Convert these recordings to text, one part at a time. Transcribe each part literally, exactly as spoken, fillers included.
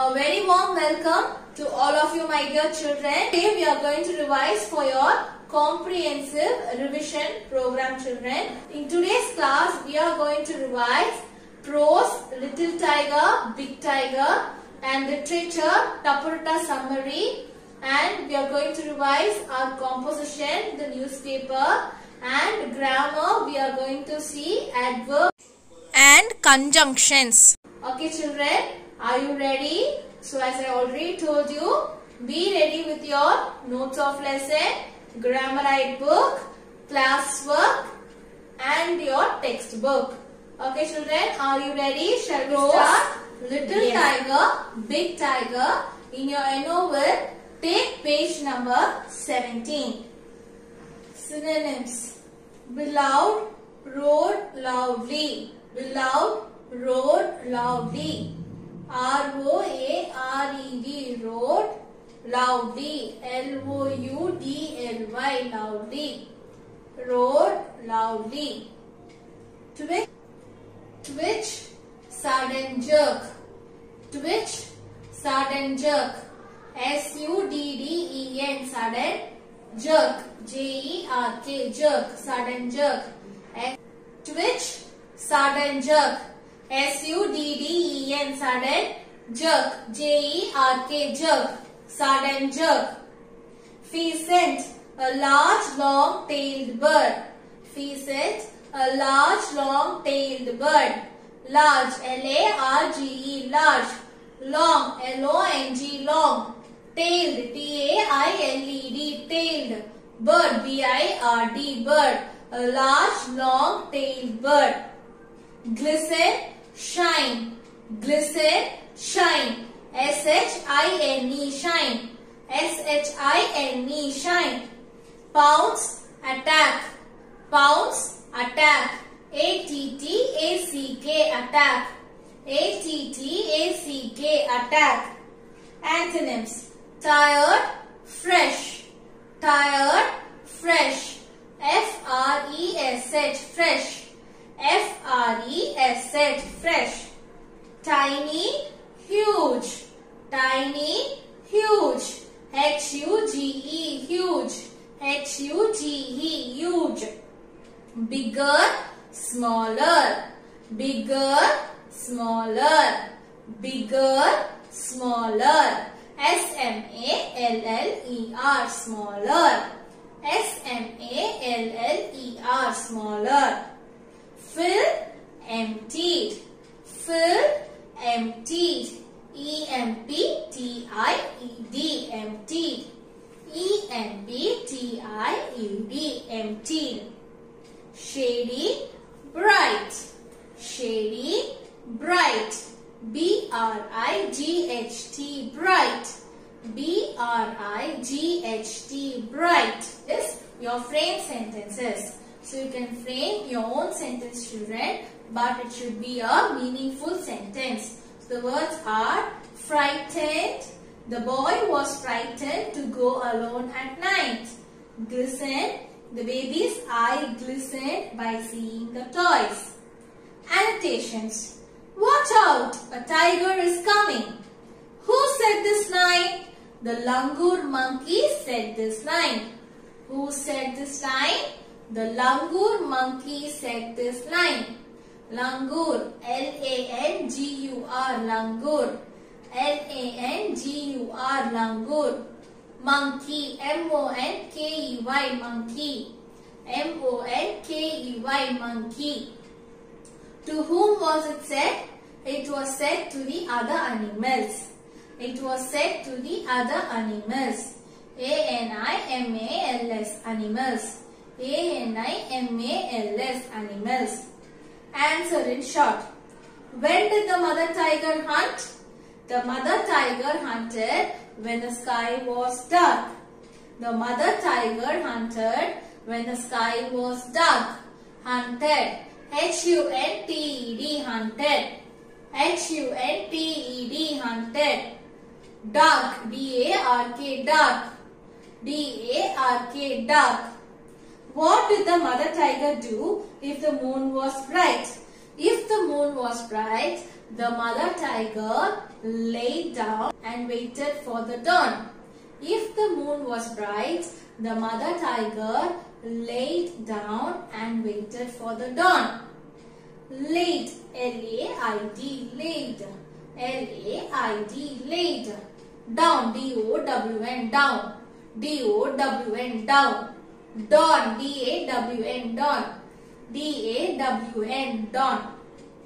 A very warm welcome to all of you, my dear children. Today we are going to revise for your comprehensive revision program, children. In today's class, we are going to revise prose, Little Tiger, Big Tiger, and literature, Tapurta summary. And we are going to revise our composition, the newspaper, and grammar. We are going to see adverbs and conjunctions. Okay, children. Are you ready? So as I already told you, be ready with your notes of lesson, Grammarite book, classwork and your textbook. Okay, children, are you ready? Shall we start? Little yes. Tiger, Big Tiger. In your novel, take page number seventeen. Synonyms. Beloved, roared loudly. Beloved, roared loudly. R O A R E D, roared loudly. L O U D L Y, loudly. Roared loudly. Twitch, twitch, sudden jerk. Twitch, sudden jerk. S U D D E N, sudden jerk. J E R K, jerk, sudden jerk. Twitch, sudden jerk. S U D D E N, sudden jerk. J E R K, jerk, sudden jerk. Pheasant, a large long-tailed bird. Pheasant, a large long-tailed bird. Large, L A R G E, large. Long, L O N G, long. Tailed, T A I L E D, tailed. Bird, B I R D, bird. A large long-tailed bird. Glisten, shine. Glisten, shine. S H I N E, shine. S H I N E, shine. Pounce, attack. Pounce, attack. A T T A C K, attack. A T T A C K, attack. Antonyms. Tired, fresh. Tired, fresh. F R E S H, fresh. F R E S H, fresh. Tiny, huge. Tiny, huge. H U G E, huge. H U G E, huge. Bigger, smaller. Bigger, smaller. Bigger, smaller. S M A L L E R, smaller. S M A L L E R, smaller. Fill, emptied. Fill, emptied. E M P T I E D, emptied. E M P T I E D, emptied. Shady, bright. Shady, bright. B R I G H T, bright. B R I G H T, bright. Is your frame sentences. So you can frame your own sentence, children, but it should be a meaningful sentence. So the words are frightened. The boy was frightened to go alone at night. Glisten. The baby's eye glistened by seeing the toys. Annotations. Watch out! A tiger is coming. Who said this line? The langur monkey said this line. Who said this line? The langur monkey said this line. Langur, L A N G U R, langur. L A N G U R, langur. Monkey, M O N K E Y, monkey. M O N K E Y, monkey. To whom was it said? It was said to the other animals. It was said to the other animals. A N I M A L S, animals. A N I M A L S, animals. Answer in short. When did the mother tiger hunt? The mother tiger hunted when the sky was dark. The mother tiger hunted when the sky was dark. Hunted. H U N T E D, hunted. H U N T E D, hunted. Dark, D A R K, dark. D A R K, dark. What did the mother tiger do if the moon was bright? If the moon was bright, The mother tiger laid down and waited for the dawn. If the moon was bright, the mother tiger laid down and waited for the dawn. Laid, L A I D, laid, L A I D, laid. Down, D O W N, down, D O W N, down. Dawn, D A W N, dawn, D A W N, dawn.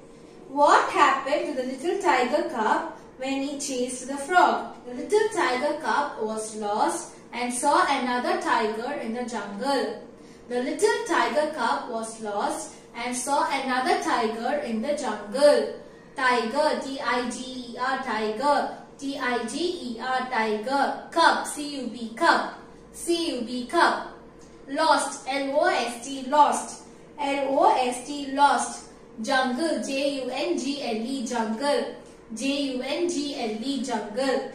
What happened to the little tiger cub when he chased the frog? The little tiger cub was lost and saw another tiger in the jungle. The little tiger cub was lost and saw another tiger in the jungle. Tiger, T I G E R, tiger, T I G E R, tiger. Cub, C U B, cub, C U B, cub. Lost, L O S T, lost, L O S T, lost. Jungle, J U N G L E, jungle, J U N G L E, jungle.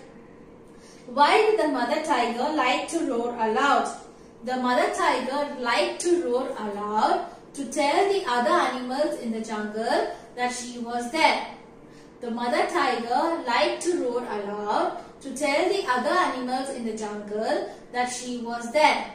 Why did the mother tiger like to roar aloud? The mother tiger liked to roar aloud to tell the other animals in the jungle that she was there. The mother tiger liked to roar aloud to tell the other animals in the jungle that she was there.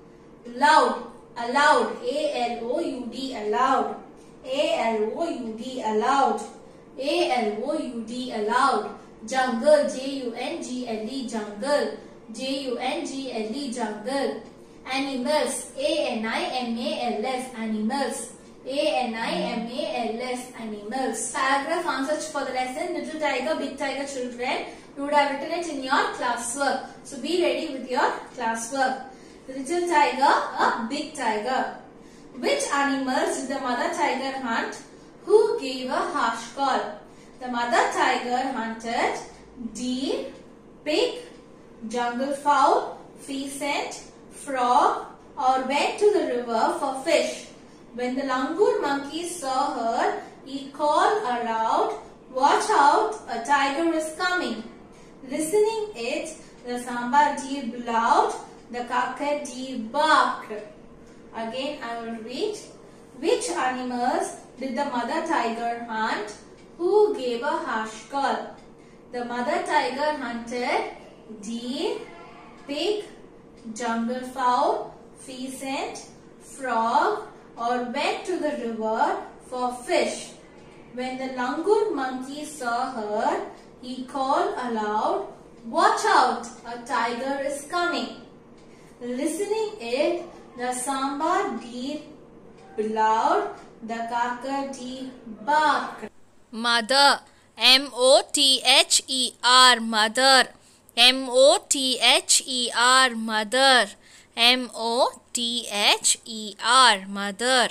Loud, aloud, A L O U D, aloud, A L O U D, aloud, A L O U D, aloud. Jungle, J U N G L E, jungle, J U N G L E, jungle. Animals, A N I M A L S, animals, A N I M A L S, animals. Paragraph answers for the lesson Little Tiger, Big Tiger, children. You would have written it in your classwork. So be ready with your classwork. Little tiger, a big tiger. Which animals did the mother tiger hunt? Who gave a harsh call? The mother tiger hunted deer, pig, jungle fowl, pheasant, frog, or went to the river for fish. When the langur monkey saw her, he called aloud, "Watch out, a tiger is coming." Listening it, the sambar deer bellowed, the kakadu barked. Again I will read. Which animals did the mother tiger hunt? Who gave a harsh call? The mother tiger hunted deer, pig, jungle fowl, pheasant, frog, or went to the river for fish. When the langur monkey saw her, he called aloud, "Watch out, a tiger is coming." Listening it, the sambar deer bellowed, the kakadu barked. Mother, M O T H E R, mother, M O T H E R, mother, M O T H E R, mother.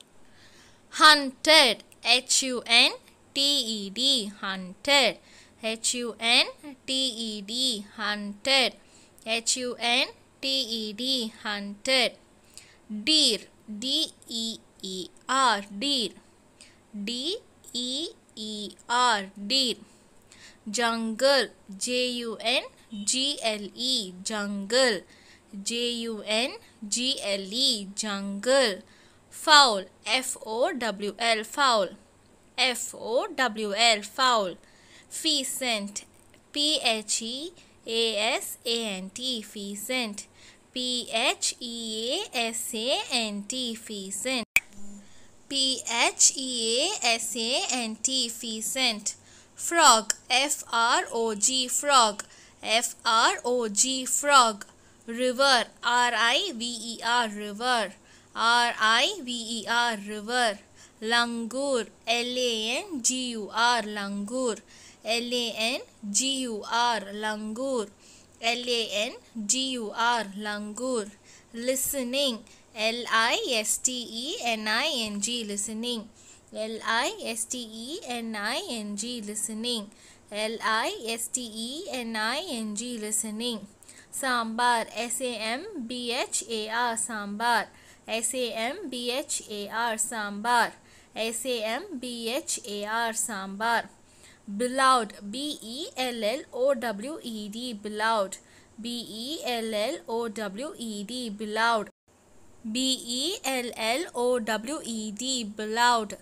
Hunted, H U N T E D, hunted, H U N T E D, hunted, H U N T E D, hunted. Deer, D E E R, deer, D E E R, deer. Jungle, J U N G L E, jungle, J U N G L E, jungle. Fowl, F O W L, fowl, F O W L, fowl. Pheasant, P H E A S A N T, pheasant, P H E A S A N T, pheasant, P H E A S A N T, pheasant. Frog, F R O G, frog, F R O G, frog. River, R I V E R, river, R I V E R, river. Langur, L A N G U R, langur, L A N G U R, langur, L A N G U R, langur. Listening, L I S T E N I N G, listening, L I S T E N I N G, listening, L I S T E N I N G, listening. Sambar, S A M B H A R, sambar, S A M B H A R, sambar, S A M B H A R, sambar. Bellowed, B E L L O W E D, bellowed, B E L L O W E D, bellowed. B E L L O W E D, bellowed.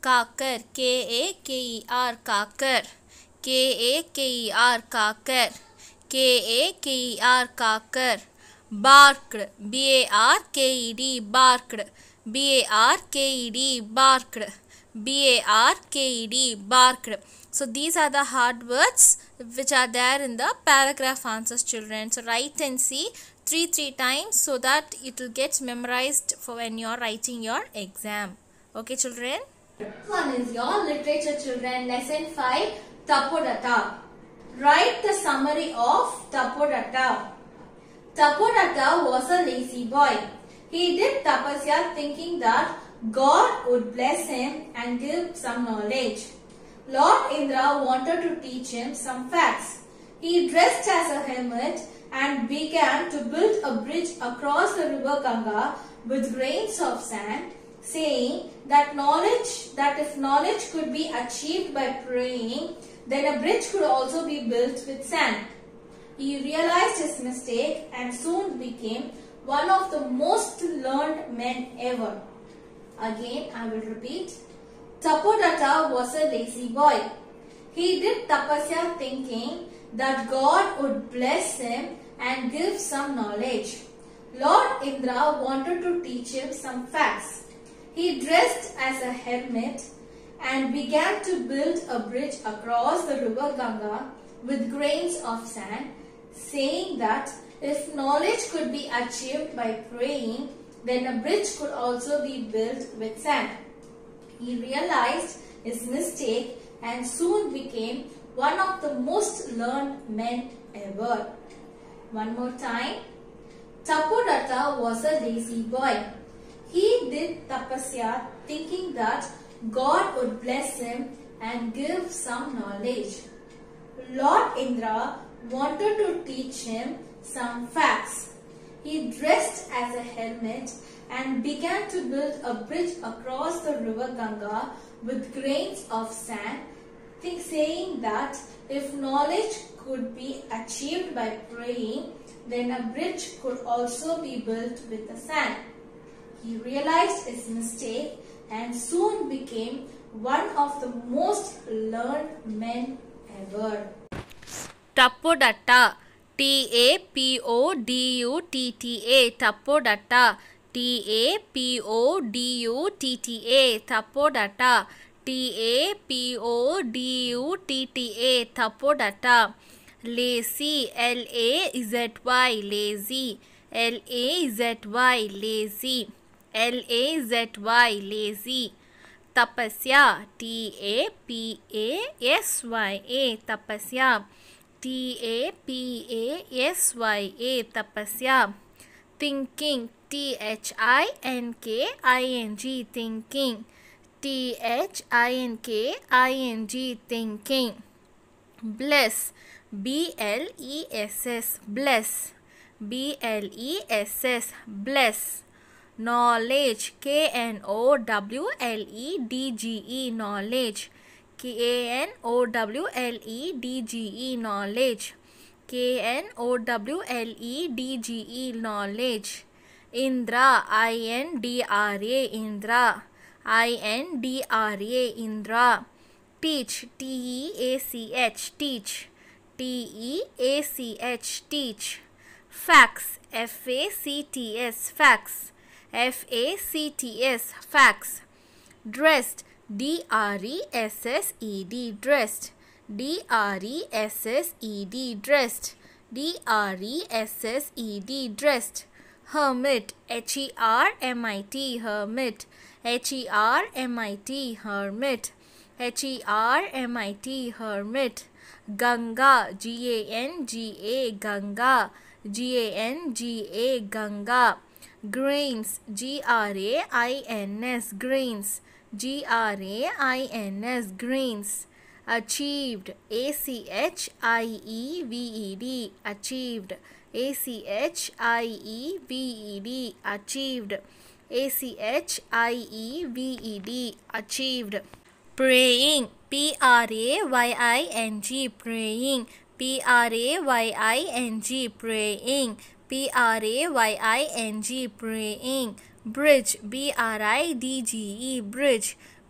Kakar, K A K E R, Kakar, K A K E R, Kakar, K A K E R, Kakar. Barked, B A R K E D, barked, B A R K E D, barked, B A R K E D, barked. So these are the hard words which are there in the paragraph answers, children. So write and see three three times so that it will get memorized for when you are writing your exam. Okay, children. One is your literature, children. Lesson five, Tapodatta. Write the summary of Tapodatta. Tapodatta was a lazy boy. He did tapasya thinking that God would bless him and give some knowledge. Lord Indra wanted to teach him some facts. He dressed as a hermit and began to build a bridge across the river Ganga with grains of sand, saying that knowledge, that if knowledge could be achieved by praying, then a bridge could also be built with sand. He realized his mistake and soon became one of the most learned men ever. Again, I will repeat. Tapodatta was a lazy boy. He did tapasya thinking that God would bless him and give some knowledge. Lord Indra wanted to teach him some facts. He dressed as a hermit and began to build a bridge across the river Ganga with grains of sand, saying that if knowledge could be achieved by praying, then a bridge could also be built with sand. He realized his mistake and soon became one of the most learned men ever. One more time. Tapodatta was a lazy boy. He did tapasya thinking that God would bless him and give some knowledge. Lord Indra wanted to teach him some facts. He dressed as a hermit and began to build a bridge across the river Ganga with grains of sand, think, saying that if knowledge could be achieved by praying, then a bridge could also be built with the sand. He realized his mistake and soon became one of the most learned men ever. Tapodatta, T A P O D U T T A, Tapodatta, T A P O D U T T A, Tapodatta, T A P O D U T T A, Tapodatta. Lazy, L A Z Y, lazy, L A Z Y, lazy, L A Z Y, lazy. Tapasya, T A P A S Y A, tapasya, T A P A S Y A, tapasya. Thinking, T H I N K I N G, thinking, T H I N K I N G, thinking. Bless, B L E S S, bless, B L E S S, bless. Knowledge, K N O W L E D G E, knowledge, K N O W L E D G E, knowledge, K N O W L E D G E, knowledge. Indra, I N D R A, Indra, I N D R A, Indra. Teach, T E A C H, teach, T E A C H, teach. Facts, F A C T S, facts, F A C T S, facts. Dressed, D R E S S E D, dressed, D R E S S E D, dressed, D R E S S E D, dressed. Hermit, H E R M I T, hermit, H E R M I T, hermit, H E R M I T, hermit. Ganga, G A N G A, Ganga, G A N G A, Ganga. Grains, G R A I N S, grains, G R A I N S, grains. Achieved, A C H I E V E D, achieved, A C H I E V E D, achieved, A C H I E V E D, achieved. Praying, P R A Y I N G, praying, P R A Y I N G, praying, P R A Y I N G, praying. Bridge, B R I D G E, bridge,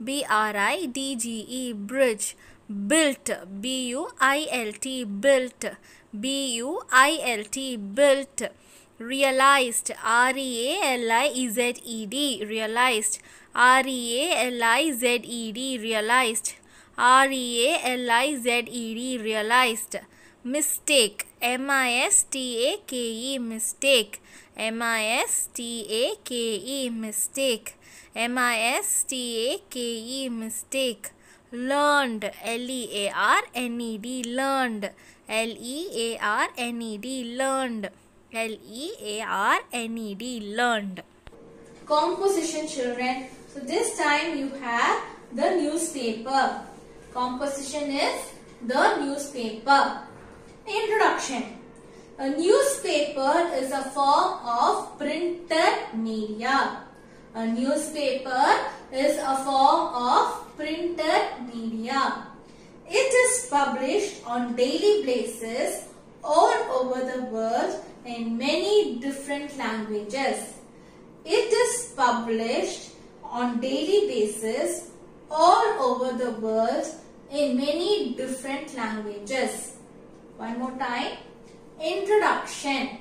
B R I D G E, bridge. Built, B U I L T, built, B U I L T, built. Realized, R E A L I Z E D, realized, R E A L I Z E D, realized, R E A L I Z E D, realized. Mistake, M I S T A K E, mistake, M I S T A K E, mistake, M I S T A K E, mistake. Learned, L E A R N E D, learned, L E A R N E D, learned, L E A R N E D, learned. Composition, children. So this time you have the newspaper. Composition is the newspaper. Introduction. A newspaper is a form of printed media. A newspaper is a form of printed media. It is published on daily basis all over the world in many different languages. It is published on daily basis all over the world in many different languages. One more time. Introduction.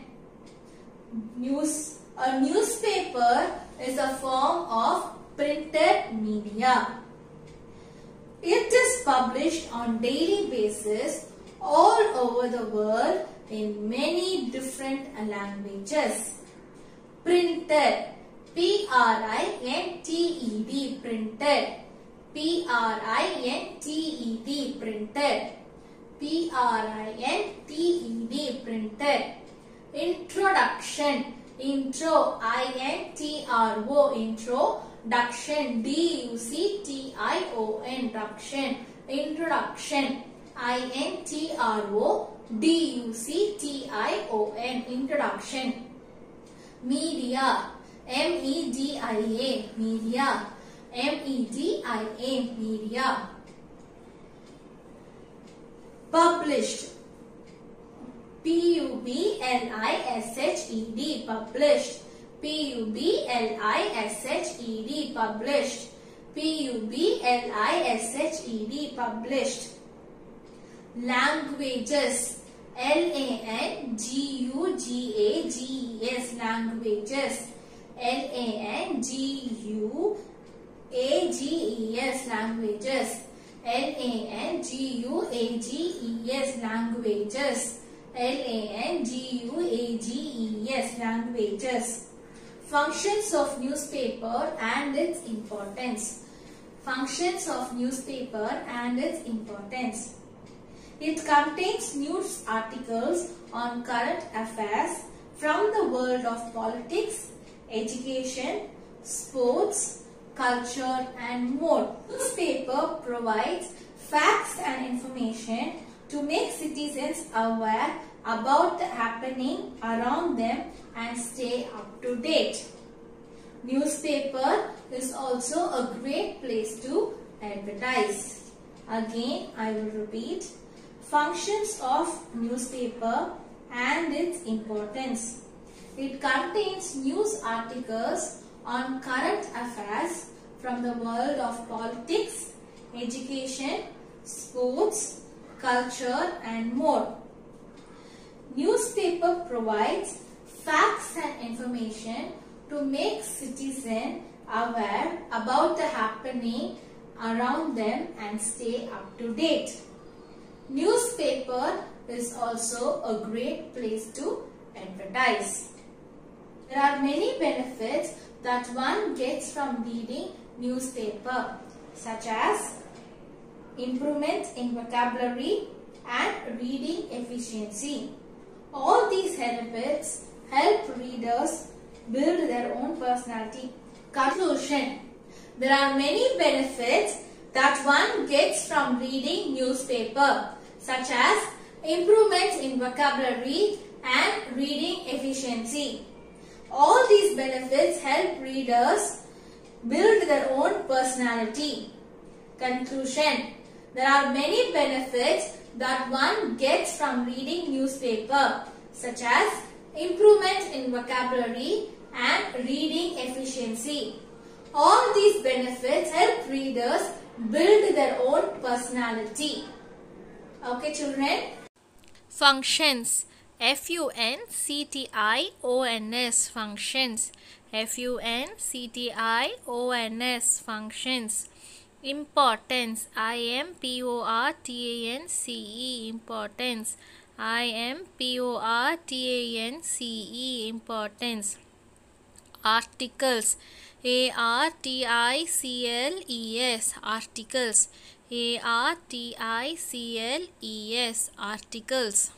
News. A newspaper is a form of printed media. It is published on daily basis all over the world in many different languages. Printed, P R I N T E D, printed, P R I N T E D, printed, P R I N T E D, printed. Introduction, intro, I N T R O, intro, duction, D U C T I O N, duction, introduction, I N T R O D U C T I O N, introduction. Media, M E D I A, media, M E D I A, media. Published, P U B L I S H E D, published, P U B L I S H E D, published, P U B L I S H E D, published. Languages, L A N G U G A G E S, languages, L A N G U A G E S, languages, L A N G U A G E S, languages, L A N G U A G E S, languages. Functions of newspaper and its importance. Functions of newspaper and its importance. It contains news articles on current affairs from the world of politics, education, sports, culture and more. Newspaper provides facts and information to make citizens aware about the happening around them and stay up to date. Newspaper is also a great place to advertise. Again, I will repeat. Functions of newspaper and its importance. It contains news articles on current affairs from the world of politics, education, sports, culture and more. Newspaper provides facts and information to make citizens aware about the happening around them and stay up to date. Newspaper is also a great place to advertise. There are many benefits that one gets from reading newspaper, such as improvement in vocabulary and reading efficiency. All these benefits help readers build their own personality. Conclusion. There are many benefits that one gets from reading newspaper, such as improvements in vocabulary and reading efficiency. All these benefits help readers build their own personality. Conclusion. There are many benefits that one gets from reading newspaper, such as improvement in vocabulary and reading efficiency. All these benefits help readers build their own personality. Okay, children? Functions. F U N C T I O N S. Functions. F U N C T I O N S. Functions. Importance. I M P O R T A N C E. Importance. I M P O R T A N C E. Importance. Articles. A R T I C L E S. Articles. A R T I C L E S. Articles.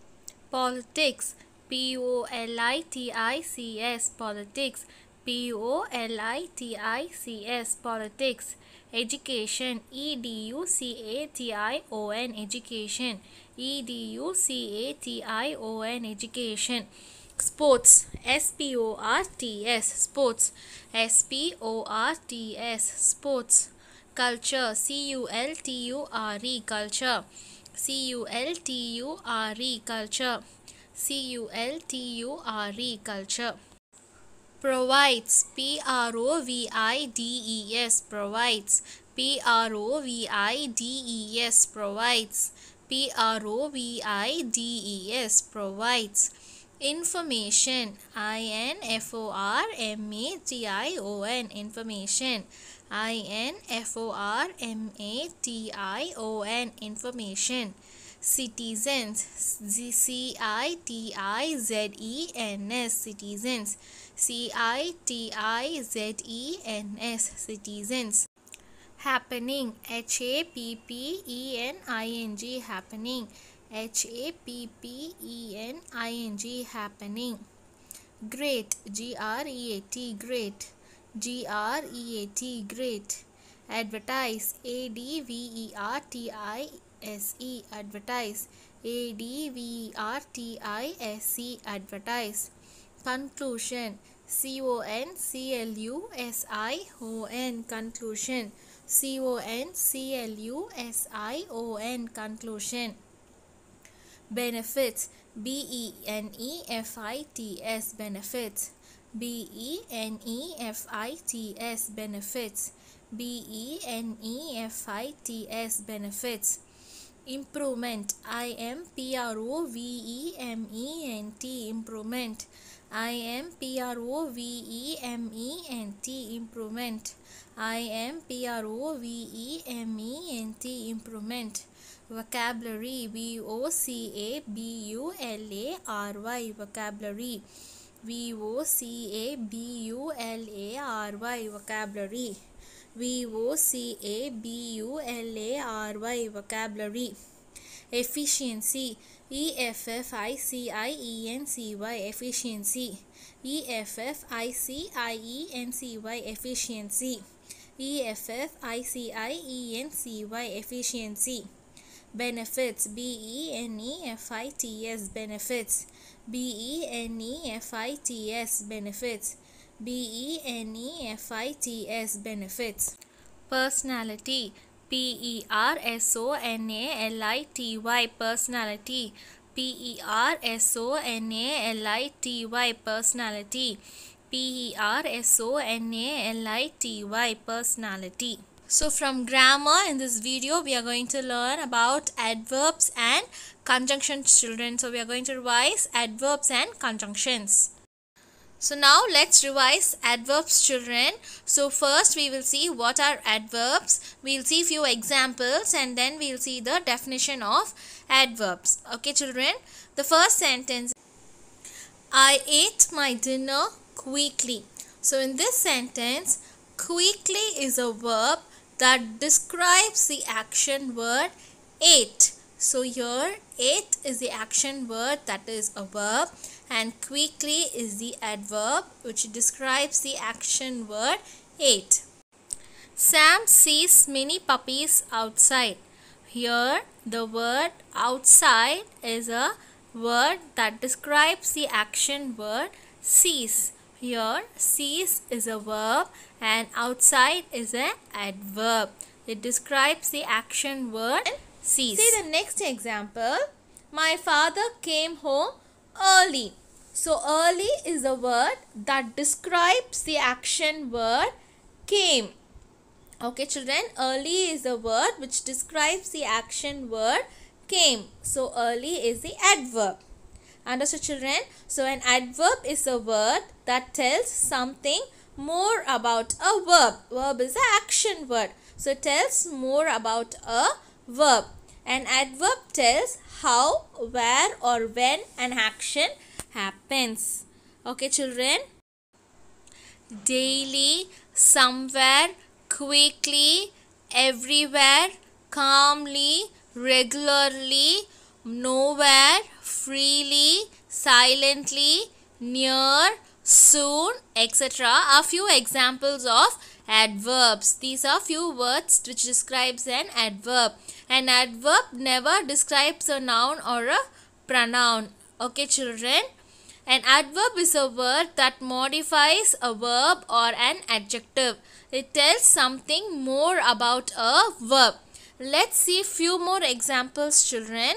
Politics. P O L I T I C S. Politics. P O L I T I C S. Politics. Education. E D U C A T I O N. Education. E D U C A T I O N. Education. Sports. S P O R T S. Sports. S P O R T S. Sports. Culture. C U L T U R E. Culture. C U L T U R E. Culture. C U L T U R E. Culture. Provides. P R O V I D E S. Provides. P R O V I D E S. Provides. P R O V I D E S. Provides. Information. I N F O R M A T I O N. Information. I N F O R M A T I O N. Information. Citizens. C I T I Z E N S. Citizens. C I T I Z E N S. Citizens. Happening. H A P P E N I N G. Happening. H A P P E N I N G. Happening. Great. G R E A T. Great. G R E A T. Great. Advertise. A D V E R T I S E. Advertise. A D V E R T I S E. Advertise. Conclusion. C O N C L U S I O N. Conclusion. C O N C L U S I O N. Conclusion. Benefits. B E N E F I T S. Benefits. B E N E F I T S. Benefits. B E N E F I T S. Benefits. Improvement. I M P R O V E M E N T. Improvement. I M P R O V E M E N T. Improvement. I M P R O V E M E N T. Improvement. Vocabulary. V O C A B U L A R Y. Vocabulary. V O C A B U L A R Y. Vocabulary. V O C A B U L A R Y. Vocabulary. Efficiency. E F F I C I E N C Y. Efficiency. E F F I C I E N C Y. Efficiency. E F F I C I E N C Y. Efficiency. Benefits. B E N E F I T S. Benefits. B E N E F I T S. Benefits. B E N E F I T S. Benefits. Personality. P E R S O N A L I T Y. Personality. P E R S O N A L I T Y. Personality. P E R S O N A L I T Y. Personality. So from grammar, in this video we are going to learn about adverbs and conjunctions, children. So we are going to revise adverbs and conjunctions. So now let's revise adverbs, children. So first we will see what are adverbs. We will see few examples and then we will see the definition of adverbs. Okay, children. The first sentence. I ate my dinner quickly. So in this sentence, quickly is a verb that describes the action word ate. So here ate is the action word, that is a verb, and quickly is the adverb which describes the action word ate. Sam sees many puppies outside. Here the word outside is a word that describes the action word sees. Here sees is a verb and outside is an adverb. It describes the action word sees. See the next example. My father came home early. So early is a word that describes the action word came. Okay children, early is the word which describes the action word came. So early is the adverb. Understood children? So an adverb is a word that tells something more about a verb. Verb is an action word. So it tells more about a verb. An adverb tells how, where or when an action happens. Okay children? Daily, somewhere, quickly, everywhere, calmly, regularly, nowhere, freely, silently, near, soon, et cetera are few examples of adverbs. These are few words which describes an adverb. An adverb never describes a noun or a pronoun. Okay children? An adverb is a word that modifies a verb or an adjective. It tells something more about a verb. Let's see few more examples children.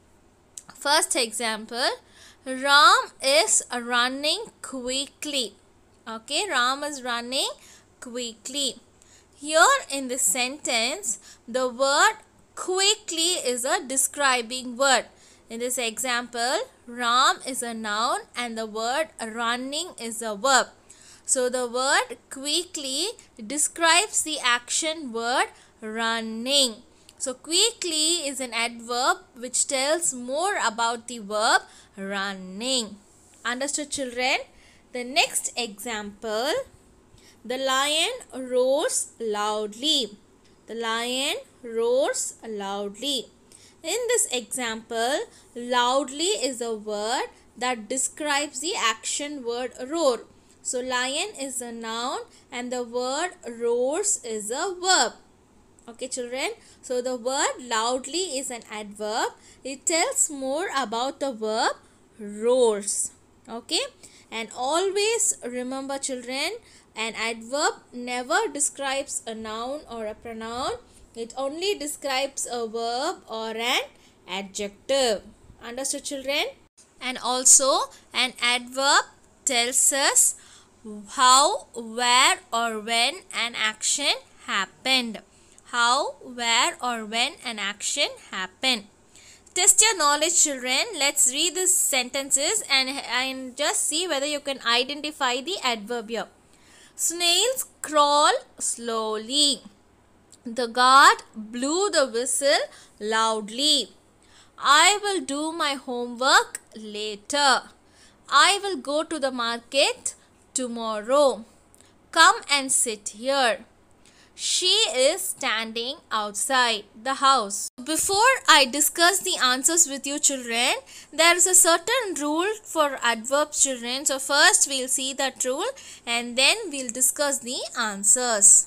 First example, Ram is running quickly. Okay, Ram is running quickly. Here in this sentence, the word quickly is a describing word. In this example, Ram is a noun and the word running is a verb. So the word quickly describes the action word running. So quickly is an adverb which tells more about the verb running. Understood children? The next example, the lion roars loudly. The lion roars loudly. In this example, loudly is a word that describes the action word roar. So lion is a noun and the word roars is a verb. Okay children, so the word loudly is an adverb. It tells more about the verb roars. Okay, and always remember children, an adverb never describes a noun or a pronoun. It only describes a verb or an adjective. Understood children? And also an adverb tells us how, where or when an action happened. How, where or when an action happened. Test your knowledge children. Let's read these sentences and, and just see whether you can identify the adverb here. Snails crawl slowly. The guard blew the whistle loudly. I will do my homework later. I will go to the market tomorrow. Come and sit here. She is standing outside the house. Before I discuss the answers with you children, there is a certain rule for adverbs children. So first we'll see that rule and then we'll discuss the answers.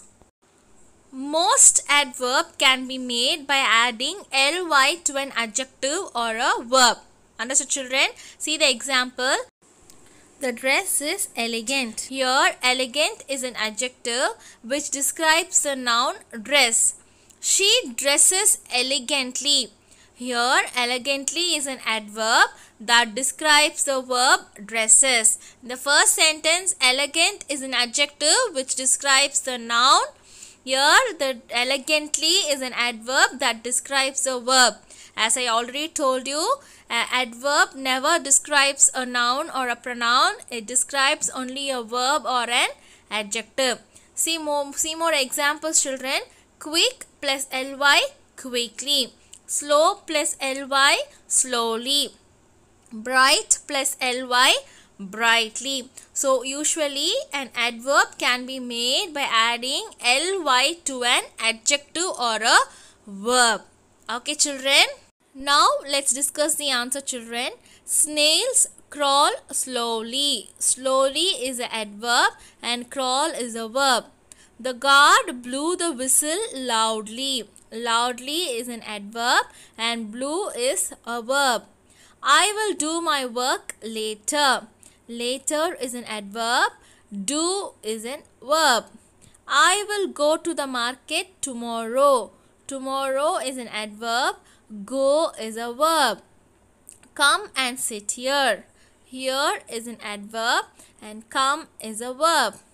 Most adverb can be made by adding ly to an adjective or a verb. Understood children? See the example. The dress is elegant. Here elegant is an adjective which describes the noun dress. She dresses elegantly. Here elegantly is an adverb that describes the verb dresses. In the first sentence, elegant is an adjective which describes the noun. Here the elegantly is an adverb that describes the verb. As I already told you, an adverb never describes a noun or a pronoun. It describes only a verb or an adjective. See more, see more examples children. Quick plus ly, quickly. Slow plus ly, slowly. Bright plus ly, brightly. So usually an adverb can be made by adding ly to an adjective or a verb. Okay children? Now let's discuss the answer children. Snails crawl slowly. Slowly is an adverb and crawl is a verb. The guard blew the whistle loudly. Loudly is an adverb and blew is a verb. I will do my work later. Later is an adverb. Do is an verb. I will go to the market tomorrow. Tomorrow is an adverb. Go is a verb. Come and sit here. Here is an adverb and come is a verb.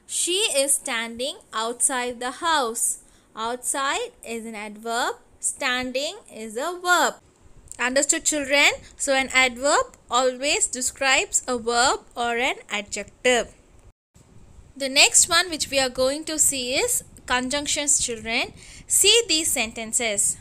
She is standing outside the house. Outside is an adverb. Standing is a verb. Understood, children? So an adverb always describes a verb or an adjective. The next one which we are going to see is conjunctions, children. See these sentences.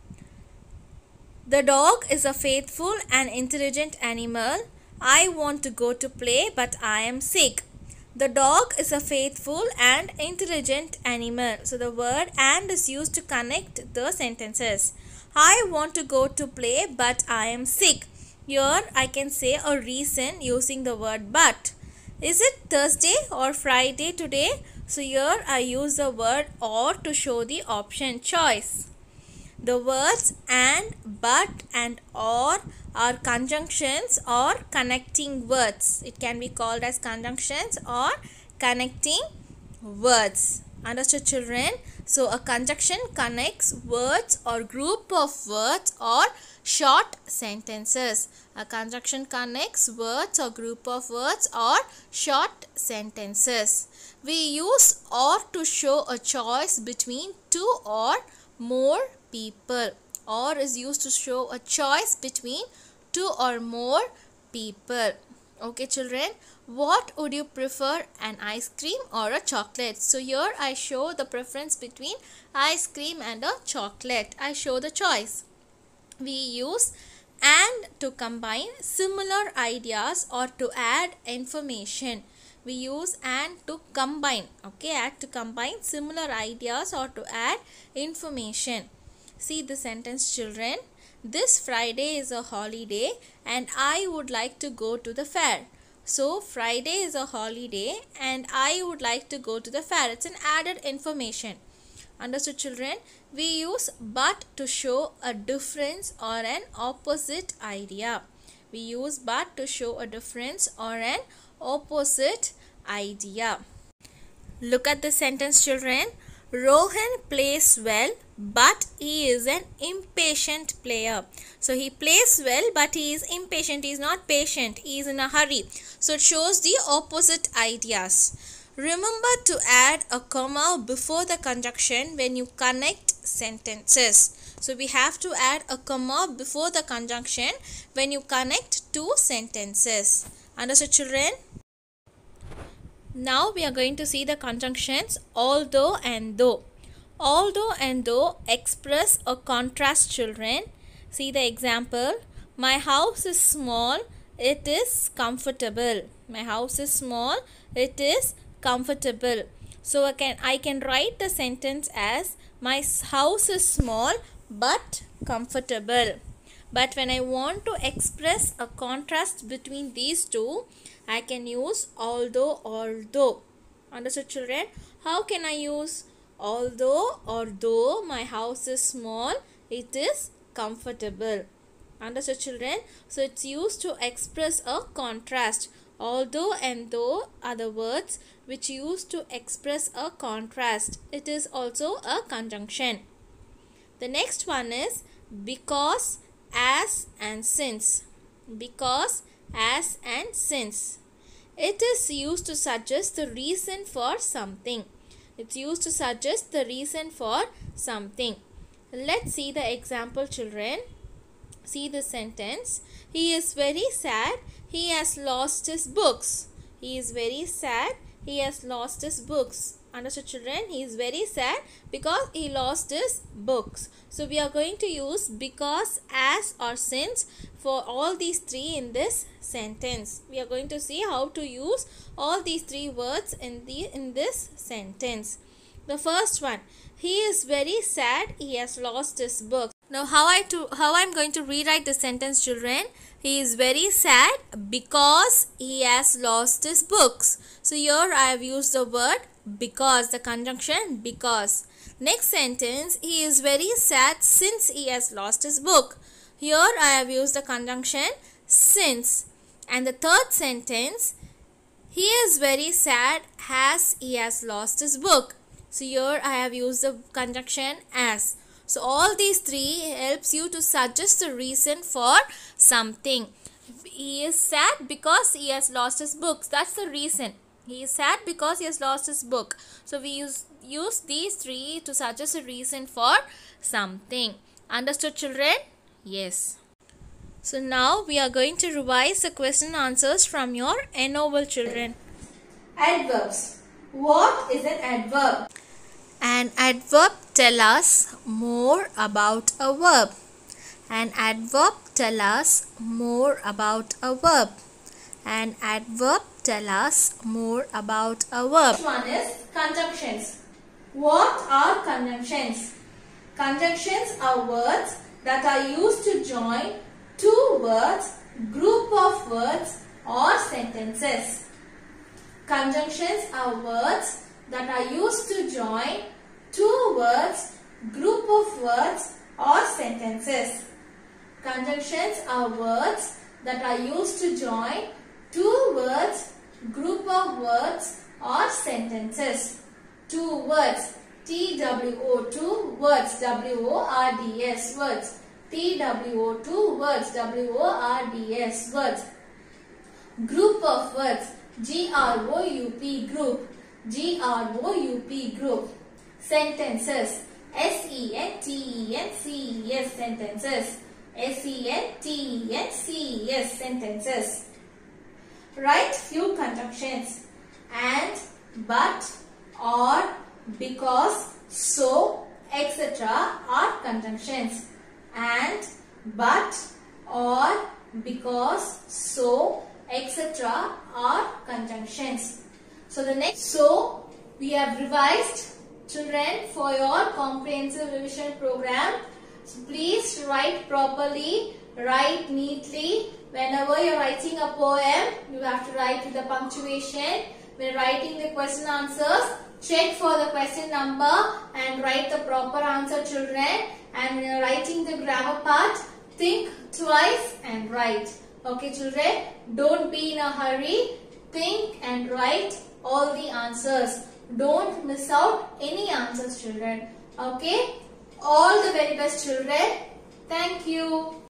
The dog is a faithful and intelligent animal. I want to go to play, but I am sick. The dog is a faithful and intelligent animal. So the word and is used to connect the sentences. I want to go to play, but I am sick. Here I can say a reason using the word but. Is it Thursday or Friday today? So here I use the word or to show the option choice. The words and, but and or are conjunctions or connecting words. It can be called as conjunctions or connecting words. Understood, children? So a conjunction connects words or group of words or short sentences. A conjunction connects words or group of words or short sentences. We use or to show a choice between two or more people. Or is used to show a choice between two or more people. Okay, children, what would you prefer, an ice cream or a chocolate? So here I show the preference between ice cream and a chocolate. I show the choice. We use and to combine similar ideas or to add information. We use and to combine. Okay, add to combine similar ideas or to add information. See the sentence, children. This Friday is a holiday and I would like to go to the fair. So Friday is a holiday and I would like to go to the fair. It's an added information. Understood, children? We use but to show a difference or an opposite idea. We use but to show a difference or an opposite idea. Look at the sentence, children. Rohan plays well, but he is an impatient player. So he plays well, but he is impatient. He is not patient. He is in a hurry. So it shows the opposite ideas. Remember to add a comma before the conjunction when you connect sentences. So we have to add a comma before the conjunction when you connect two sentences. Understood, children? Now we are going to see the conjunctions although and though. Although and though express a contrast, children. See the example. My house is small, it is comfortable. My house is small, it is comfortable. So I can, I can write the sentence as my house is small but comfortable. But when I want to express a contrast between these two, I can use although or though. Understood, children? How can I use although or though my house is small, it is comfortable? Understood, children? So it's used to express a contrast. Although and though are the words which used to express a contrast. It is also a conjunction. The next one is because, as and since. Because, as and since. It is used to suggest the reason for something. It's used to suggest the reason for something. Let's see the example, children. See the sentence. He is very sad. He has lost his books. He is very sad. He has lost his books. Understood, children? He is very sad because he lost his books. So we are going to use because, as or since for all these three in this sentence. We are going to see how to use all these three words in the in this sentence. The first one, he is very sad. He has lost his books. Now how I to how I'm going to rewrite the sentence, children? He is very sad because he has lost his books. So here I have used the word because, the conjunction because. Next sentence, he is very sad since he has lost his book. Here I have used the conjunction since. And the third sentence, he is very sad as he has lost his book. So here I have used the conjunction as. So all these three helps you to suggest the reason for something. He is sad because he has lost his books. That's the reason. He is sad because he has lost his book. So we use, use these three to suggest a reason for something. Understood, children? Yes. So now we are going to revise the question answers from your N-O-V-L, children. Adverbs. What is an adverb? An adverb tells us more about a verb. An adverb tells us more about a verb. An adverb tells us more about a verb. Next one is conjunctions. What are conjunctions? Conjunctions are words that are used to join two words, group of words or sentences. Conjunctions are words that are used to join two words, group of words or sentences. Conjunctions are words that are used to join two words, group of words or sentences. Two words, T W O, two words, W O R D S, words. T W O, two words, W O R D S, words. Group of words, G R O U P, group. G R O U P, group. Sentences, S E N T E N C E S, sentences. S E N T E N C E S, sentences. Write few conjunctions. And, but, or, because, so, et cetera are conjunctions. And, but, or, because, so, et cetera are conjunctions. So the next, so we have revised, children, for your comprehensive revision program. So please write properly, write neatly. Whenever you are writing a poem, you have to write with the punctuation. When writing the question answers, check for the question number and write the proper answer, children. And when you are writing the grammar part, think twice and write. Okay, children, don't be in a hurry. Think and write all the answers. Don't miss out any answers, children. Okay? All the very best, children. Thank you.